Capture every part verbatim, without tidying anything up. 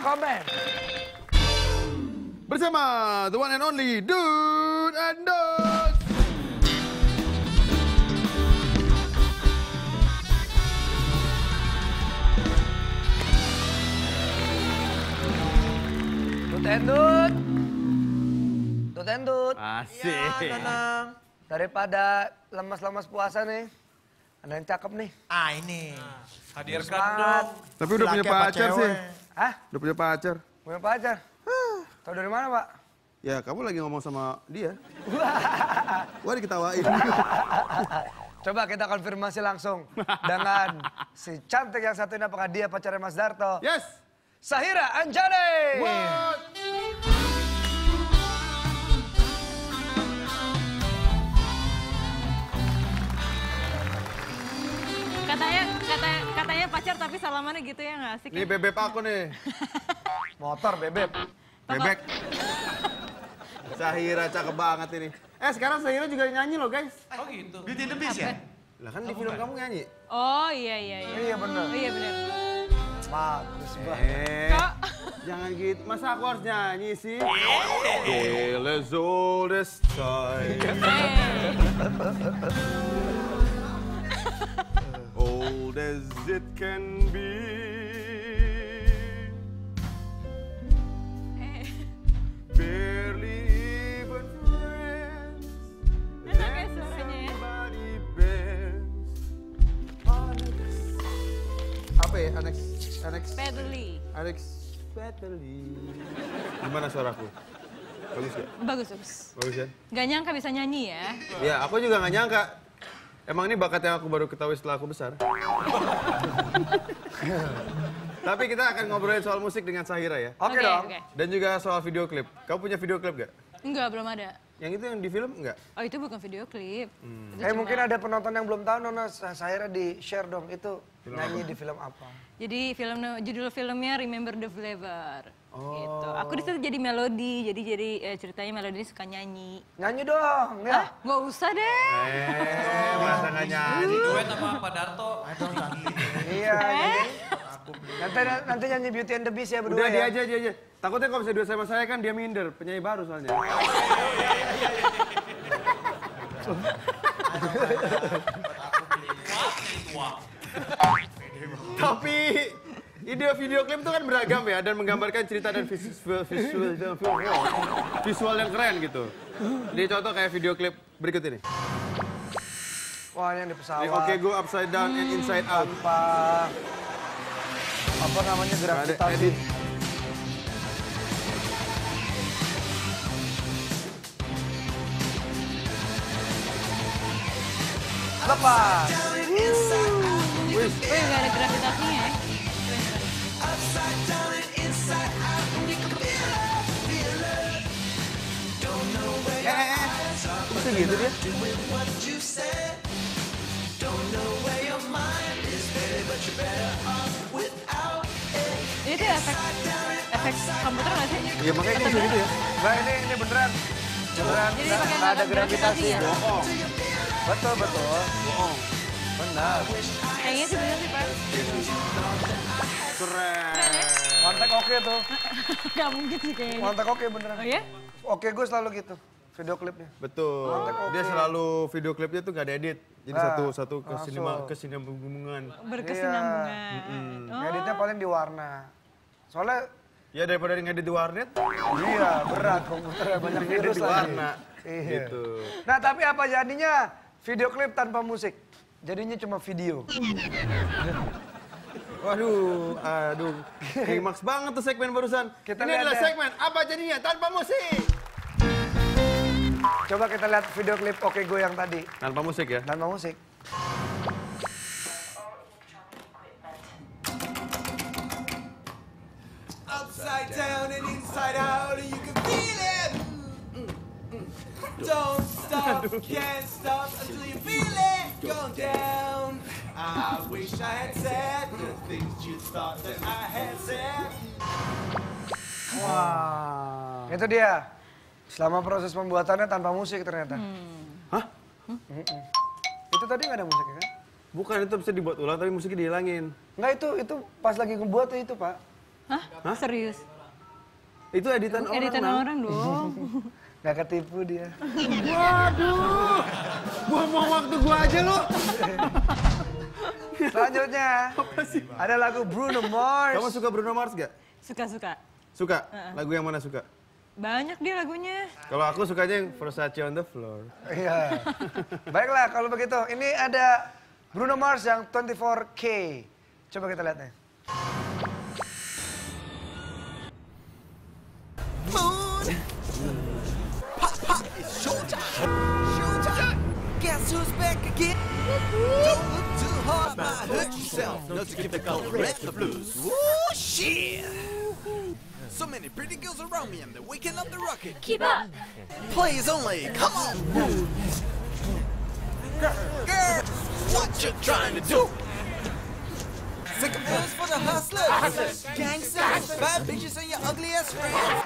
comment. Bersama the one and only Dude and Dos. Dude and Dude. Dude and Dude. Asik. Ya, tenang. Daripada lemas-lemas puasa nih, ada yang cakep nih. Ah ini. Hadirkan Semangat. dong. Tapi udah punya Laki apa pacar cewek? sih. Hah? Udah punya pacar. Punya pacar? Tahu dari mana, Pak? Ya, kamu lagi ngomong sama dia. Wah, diketawain. Coba kita konfirmasi langsung dengan si cantik yang satu ini, apakah dia pacarnya Mas Darto? Yes. Sahira Anjani. What? Katanya, katanya, katanya pacar tapi salamannya gitu ya, nggak asik Ini ya? bebek aku nih. Motor bebek. Bebek. Sahira cakep banget ini. Eh, sekarang Sahira juga nyanyi loh, guys. Oh gitu. Beauty and the Beast ya? Lah kan di film kamu nyanyi. Oh iya iya iya. Iya bener. Oh, iya bener. Bagus banget. Eh, jangan gitu. Masa aku harus nyanyi sih? Tale as old as time. Eh, Old as it can be. eh. Barely even friends. Enak ya suaranya ya? Everybody bends. Apa ya? Anex, anex, Pedally. unexpectedly. Gimana suaraku? Bagus ya? Bagus bagus. Bagus ya? Gak nyangka bisa nyanyi ya? Ya, aku juga nggak nyangka. Emang ini bakat yang aku baru ketahui setelah aku besar. Tapi kita akan ngobrolin soal musik dengan Sahira ya. Oke dong. Oke. Dan juga soal video klip. Kamu punya video klip gak? Enggak, belum ada. Yang itu yang di film enggak? Oh itu bukan video klip. Hmm. Itu Eh cuma- mungkin ada penonton yang belum tahu, Nona Sahira di share dong. Itu nyanyi di film apa? Jadi film judul filmnya Remember the Flavor. Oh. Gitu. Aku di situ jadi melodi, jadi jadi eh, ceritanya melodi ini suka nyanyi. Nyanyi dong, ya. Ah, nggak usah deh. Eh, masa nggak nyanyi? Duet sama Pak Darto. Iya. Eh? nyanyi. Nanti nanti nyanyi Beauty and the Beast ya berdua Udah, dia ya. aja, dia aja. Takutnya kalau bisa duet sama saya kan dia minder. Penyanyi baru soalnya. Tapi ide video klip itu kan beragam ya dan menggambarkan cerita dan visual visual visual, visual yang keren gitu. Jadi contoh kayak video klip berikut ini. Wah yang di pesawat. Ini Oke Go Upside Down and Inside Out. Tanpa apa namanya Nggak ada gravitasi. edit. Lepas. Wih, Oh ya, nggak ada gravitasinya ya? eh, eh, eh. Masa gitu dia? Ini tuh efek efek komputer nggak sih? Iya makanya dia bisa gitu ya. Nah ini ini beneran. Beneran. Jadi nggak- pakai nggak ada gravitasi gravitasi. ya? Bohong, Betul betul. bohong. Benar. Kayaknya sih bener sih, Pak. Keren. Kontak oke tuh. Gak mungkin sih kayaknya. Kontak oke beneran. Oh ya? Oke gue selalu gitu. Video klipnya. Betul. Oke. Dia selalu video klipnya tuh gak ada edit. Jadi Ah, satu satu ke langsung. sinema kesinambungan. Berkesinambungan. Oh. Editnya paling di warna. Soalnya Ya daripada ngedit di warnet, iya berat komputernya banyak ngedit virus di lagi. warna. Iya. Gitu. Nah tapi apa jadinya video klip tanpa musik? Jadinya cuma video. Waduh, aduh. Klimaks banget tuh segmen barusan. Kita Ini lihat adalah ya. segmen apa jadinya tanpa musik. Coba kita lihat video klip Oke Go yang tadi. Tanpa musik ya. Tanpa musik. Upside down and inside out, you can feel it. Don't stop, can't stop until you feel it go down. I wish I had said the things you thought that I had said. Wah. Itu dia. Selama proses pembuatannya tanpa musik ternyata. Hah? Mm-mm. Itu tadi nggak ada musiknya kan? Bukan, itu bisa dibuat ulang tapi musiknya dihilangin. Nggak itu itu pas lagi ngebuat itu Pak. Hah? Serius? Itu editan orang. Editan Nang. orang dong. Gak ketipu dia. Waduh. Buang-buang waktu gua aja lo. Selanjutnya, ada lagu Bruno Mars. Kamu suka Bruno Mars gak? Suka-suka. Suka? Lagu yang mana suka? Banyak dia lagunya. Kalau aku sukanya yang Versace on the Floor. Iya. Baiklah kalau begitu, ini ada Bruno Mars yang twenty four K. Coba kita lihat nih. Guess who's back again? Don't look too hard, might hurt yourself. Not to keep the color red, the blues. Woo, shit! So many pretty girls around me, and they're waking up the rocket. Keep up. Players only, come on! Girl, girl, what you trying to do? Sick of bills for the hustlers, gangsters, bad bitches, and your ugly ass friends.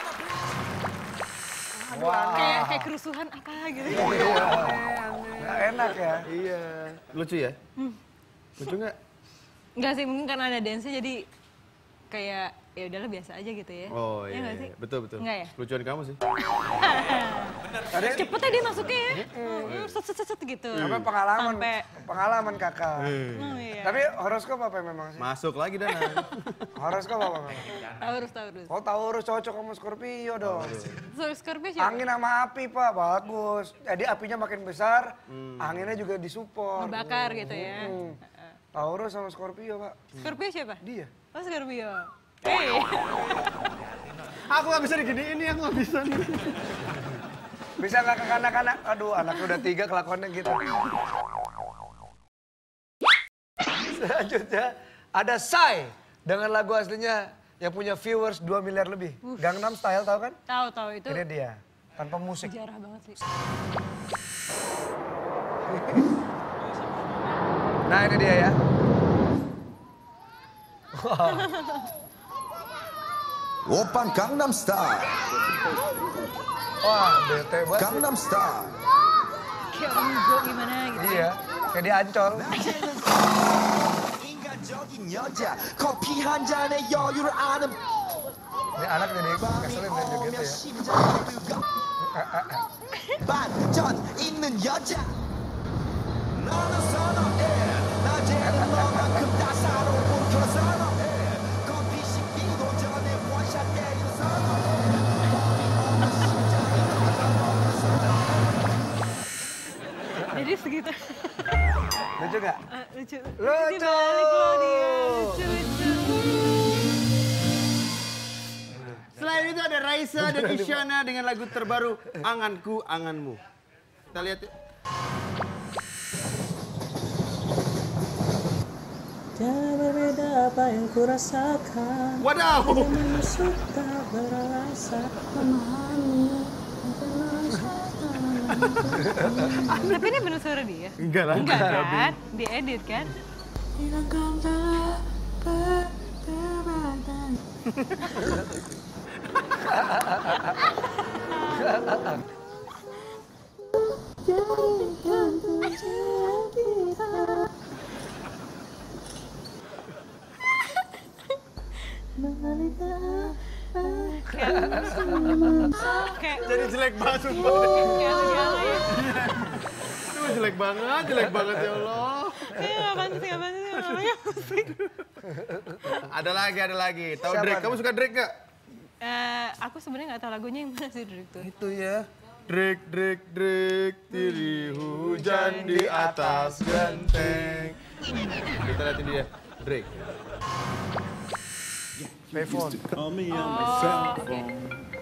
Kayak kayak kerusuhan apa gitu. Nggak enak ya. Iya. Lucu ya? Lucu nggak? Enggak sih, mungkin karena ada dance jadi kayak ya udahlah biasa aja gitu ya. Oh iya, nggak iya. sih? betul betul. Enggak ya? Lucuan kamu sih. Cepet aja dia masuknya ya. Hmm, set set set gitu. Apa pengalaman? Sampai Pengalaman kakak. oh, iya. Tapi horoskop apa memang sih? Masuk lagi Dana. Horoskop apa memang? Taurus Taurus. Oh Taurus cocok sama Scorpio dong. So, Scorpio siapa? Angin sama api pak, bagus. Jadi apinya makin besar, anginnya juga disupport. Ngebakar gitu ya. Hmm. Taurus sama Scorpio pak. Scorpio siapa? Dia. Oh Scorpio. Hey. Aku nggak bisa diginiin ini, aku nggak bisa nih. Bisa nggak ke kanak-kanak? Aduh, anaknya udah tiga kelakuannya gitu. Selanjutnya ada Psy dengan lagu aslinya yang punya viewers dua miliar lebih. Gangnam Style tahu kan? Tahu tahu itu. Ini dia, tanpa musik. Sejarah banget sih. Nah ini dia ya. 오빤 강남 스타일 Wah, bete banget. 강남 스타일 Kayak orang go gimana gitu. Iya, kayak di Ancol. 인간적인 여자 커피 한 잔에 여유를 아는 Ini anak jadi ngeselin dan joget ya. 심장이 뜨거 반전 있는 여자 너는 선호해 낮에는 너만큼 따사로운 그런 선호해 커피 식기도 전에 원샷 때리는 선호해 Jadi segitu. Lucu gak? Eh, lucu. Lucu. Dibalik loh dia. Lucu lucu. Selain itu ada Raisa dan Isyana dengan lagu terbaru Anganku Anganmu. Kita lihat yuk. Jangan berbeda apa yang kurasakan. Wadaw! Bagaimana suka beralasan memahami Tapi ini bener suara dia? Enggak lah. Enggak kan? Diedit kan? hilangkanlah perdebatan. Jadikan tujuan kita. Mengalita Kayak Jadi jelek banget sumpah. kayak segala ya. Aduh, jelek banget, jelek banget ya Allah. Kayak nggak pantas, nggak pantas, namanya musik. Ada lagi, ada lagi. Tahu Siapa Drake? nih? Kamu suka Drake nggak? Eh, aku sebenarnya nggak tahu lagunya yang mana sih Drake tuh. Itu ya. Drake, Drake, Drake, tiri hujan di atas genteng. Kita lihat ini dia, Drake. Payphone. Call me on my cell phone.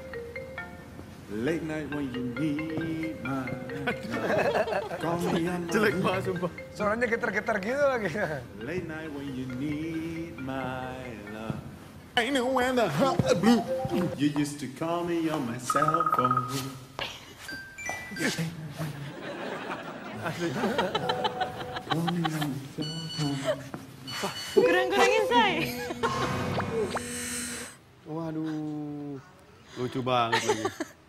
Late night when you need my love. Call me on my Jelek banget sumpah. Suaranya getar-getar gitu lagi. late night when you need my love. I know when the hot blue. You used to call me on my cell phone. Call me on my cell phone. Kurang-kurangin saya. Waduh, lucu banget lagi.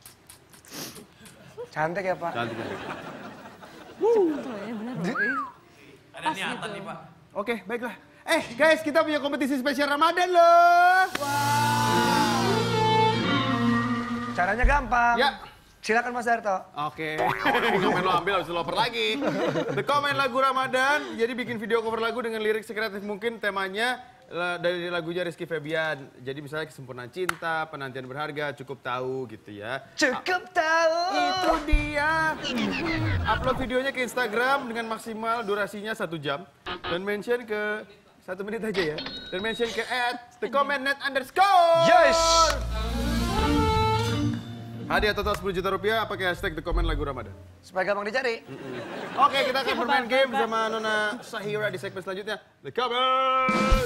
Cantik ya pak. Cantik cantik. Tuh ya bener loh. Ada niatan nih Pak. Oke, baiklah. Eh guys, kita punya kompetisi spesial Ramadan loh. Caranya gampang. Ya. Silakan Mas Darto. Oke, komen lo ambil habis lo oper lagi. The Comment lagu Ramadan, jadi bikin video cover lagu dengan lirik sekreatif mungkin, temanya eh, dari lagunya Rizky Febian. Jadi misalnya kesempurnaan cinta, penantian berharga, cukup tahu gitu ya. Cukup tahu. Itu dia. Upload videonya ke Instagram dengan maksimal durasinya satu jam. Dan mention ke, satu menit aja ya. Dan mention ke at thecommentnet underscore. Yes. Hadiah total sepuluh juta rupiah pakai hashtag The Comment lagu Ramadan. Supaya gampang dicari. Oke, kita akan bermain game sama Nona Sahira di segmen selanjutnya. The Comment!